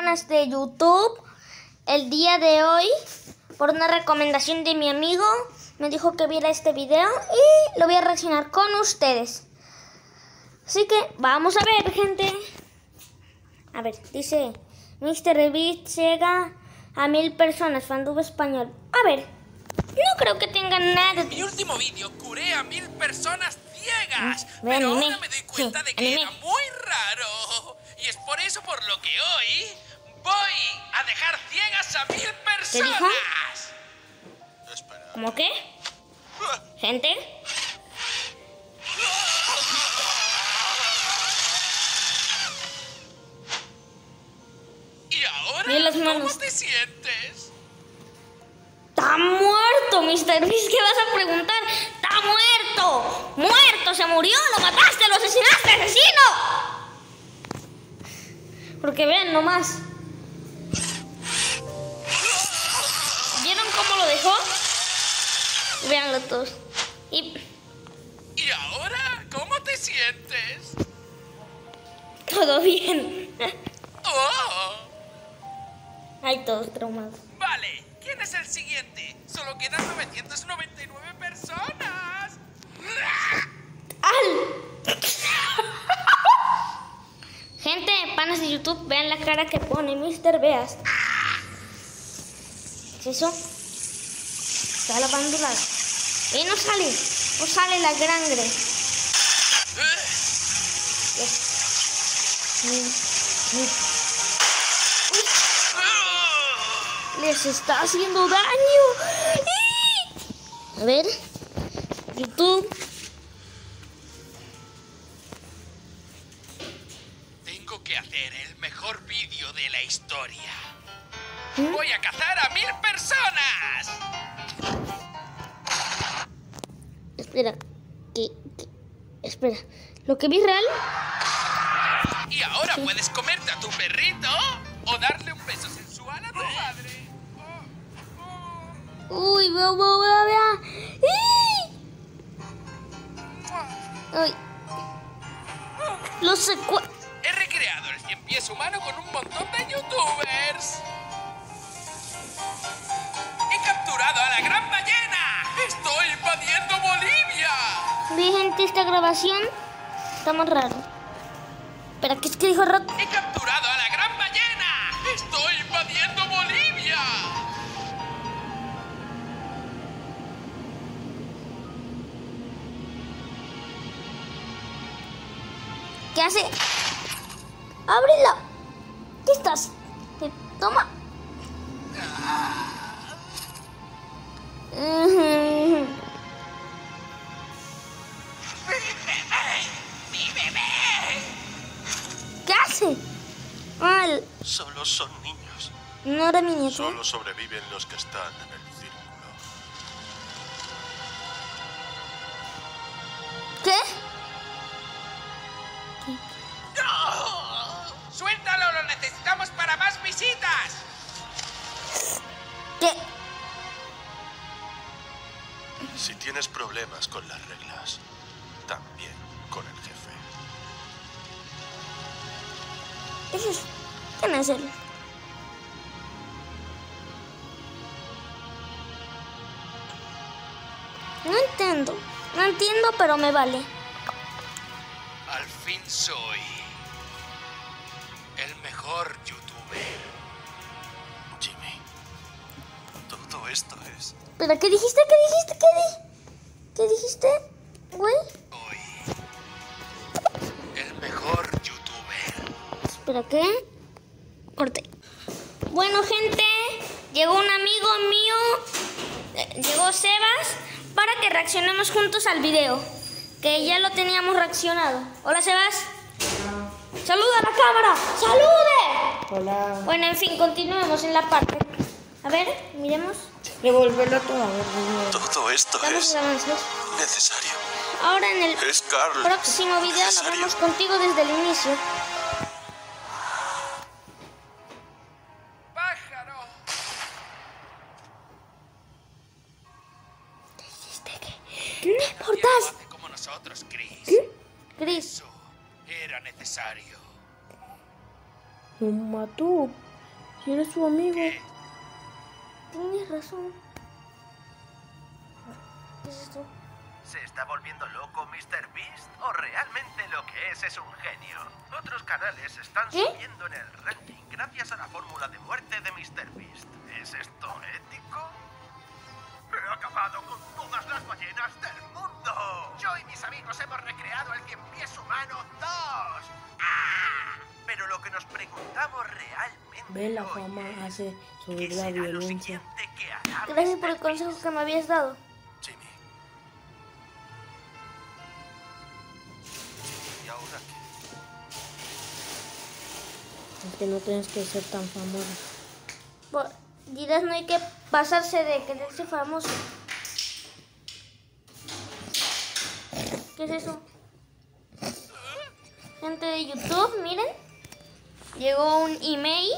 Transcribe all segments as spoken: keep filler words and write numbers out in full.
personas de YouTube el día de hoy por una recomendación de mi amigo. Me dijo que viera este video y lo voy a reaccionar con ustedes. Así que vamos a ver, gente. A ver, dice míster Beast llega a mil personas, fandub español. A ver, no creo que tengan nada. En mi último vídeo curé a mil personas ciegas, Mm, pero anime. ahora me doy cuenta Sí, de que anime. era muy raro. Y es por eso por lo que hoy voy a dejar ciegas a mil ¿Qué dijo? personas. Espera. ¿Cómo qué? Gente. ¿Y ahora Mira las cómo manos. te sientes? ¡Está muerto, míster Beast! ¿Qué vas a preguntar? ¡Está muerto! ¡Muerto! ¡Se murió! ¡Lo mataste! ¡Lo asesinaste! ¡Asesino! Porque vean nomás. ¿Vieron cómo lo dejó? Veanlo todos. Y ¿Y ahora cómo te sientes? todo bien. Oh, Hay todos traumados. vale. ¿Quién es el siguiente? Solo quedan novecientas noventa y nueve personas. ¡Al! Gente, panas de YouTube, vean la cara que pone míster Beast. ¿Es eso? Está lavando la... ¡Eh, no sale! No sale la grangre. Les está haciendo daño. A ver, YouTube. Tengo que hacer el mejor vídeo de la historia. ¿Mm? Voy a cazar a mil personas. Espera, que, que- espera. Lo que vi real. Y ahora puedes comerte a tu perrito o darle un beso sensual a tu madre. Uy, veo, veo, veo, veo. Ay. Lo secue... He recreado el cien pies humano con un montón de youtubers. He capturado a la gran ballena. Estoy invadiendo Bolivia. Vi, gente, esta grabación está más raro. Espera, ¿qué es que dijo Rock? He capturado a la gran ballena. Estoy invadiendo Bolivia. ¿Qué hace? ¡Ábrela! ¿Qué estás? Te toma. Ujú. ¡Mi bebé! ¿Qué hace? Ah, el- Solo son niños. no era mi nieto. Solo sobreviven los que están en el círculo. ¿Qué? ¡No! ¡Suéltalo! ¡Lo necesitamos para más visitas! ¿Qué? Si tienes problemas con las reglas, también con el jefe. ¿Ese es? ¿Quién es él? No entiendo. No entiendo, pero me vale. Al fin soy el mejor youtuber. Jimmy, todo esto es... ¿Pero qué dijiste? ¿Qué dijiste? ¿Qué, di ¿Qué dijiste, güey? Soy el mejor youtuber. ¿Espera qué? Corte. Bueno, gente, llegó un amigo mío, eh, llegó Sebas, para que reaccionemos juntos al video, que ya lo teníamos reaccionado. Hola, Sebas. ¡Saluda a la cámara! ¡Salude! Hola. Bueno, en fin, continuemos en la parte. A ver, miremos. Devolverlo todo. A ver, de nuevo. Todo esto Damos es avances. necesario. Ahora en el Es Carl. próximo video lo Necesario. vemos contigo desde el inicio. ¡Pájaro! ¿Qué me importas? Hace como nosotros, Chris. Chris. Eso era necesario. Lo mató. Si eres su amigo. Tienes razón. ¿Qué es esto? ¿Se está volviendo loco mister Beast? ¿O realmente lo que es es un genio? Otros canales están ¿Qué? subiendo en el ranking gracias a la fórmula de muerte de mister Beast. ¿Es esto ético? ¡He acabado con todas las ballenas del mundo! Yo y mis amigos hemos recreado el Cien Pies Humano dos. ¡Ah! Pero lo que nos preguntamos realmente Ve, la hoy fama es, hace ¿qué subir la será lo violencia. siguiente que hará Gracias por el mister consejo Beast? que me habías dado. Jimmy. ¿Y ahora qué? Es que no tienes que ser tan famoso. Por- dirás, no hay que pasarse de quererse famoso. ¿Qué es eso? Gente de YouTube, miren. Llegó un email.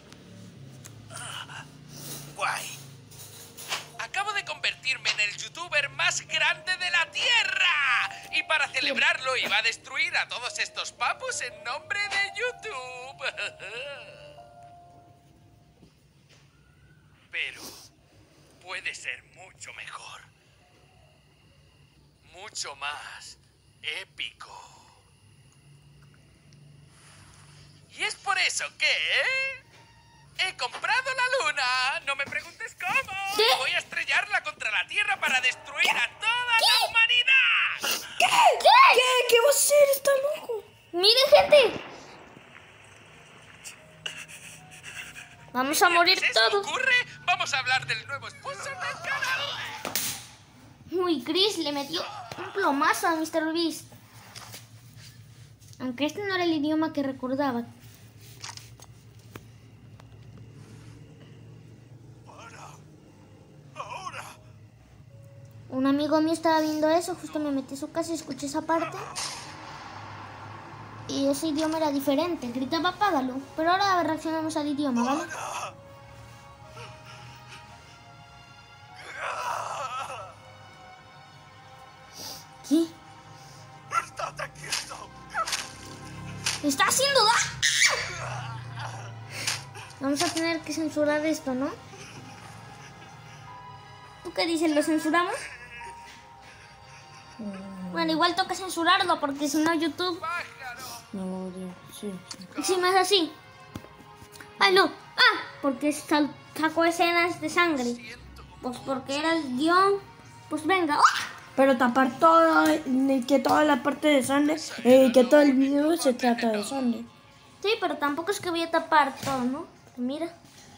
Guay. Acabo de convertirme en el youtuber más grande de la Tierra. Y para celebrarlo iba a destruir a todos estos papus en nombre de YouTube. Pero puede ser mucho mejor. Mucho más épico. Y es por eso que he comprado la luna. No me preguntes cómo. ¿Qué? Voy a estrellarla contra la Tierra para destruir a toda la humanidad. ¿Qué? ¿Qué? ¿Qué va a hacer? Está loco. Miren, gente. Vamos a morir Mientras eso todos. ocurre, vamos a hablar del nuevo sponsor del canal. Uy, Chris le metió un plomazo a mister Beast. Aunque este no era el idioma que recordaba. Un amigo mío estaba viendo eso, justo me metí a su casa y escuché esa parte. Y ese idioma era diferente, gritaba apágalo. Pero ahora reaccionamos al idioma, ¿vale? ¿Qué? ¡Estate quieto! ¡Está haciendo daño! Vamos a tener que censurar esto, ¿no? ¿Tú qué dices? ¿Lo censuramos? Bueno, igual toca censurarlo porque si no YouTube... No, ya, sí. ¿Y si me es así? ¡Ah, no! ¡Ah! Porque sal- sacó escenas de sangre. Pues porque era el guión. Pues venga. ¡Ah! Pero tapar todo, eh, que toda la parte de sangre, eh, que todo el video se trata de sangre. Sí, pero tampoco es que voy a tapar todo, ¿no? Mira.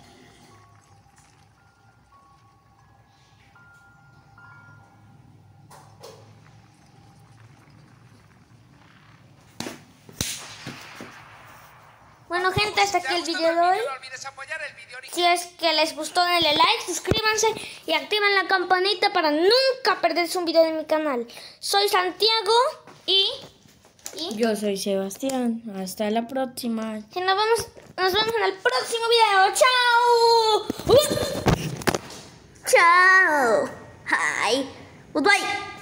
Bueno, gente, hasta aquí el video de hoy. No olvides apoyar el video original. Si es que les gustó, denle like, suscríbanse y activen la campanita para nunca perderse un video de mi canal. Soy Santiago y... y Yo soy Sebastián. Hasta la próxima. y nos vemos, nos vemos en el próximo video. ¡Chao! ¡Uh! ¡Chao! ¡Hi! ¡Goodbye!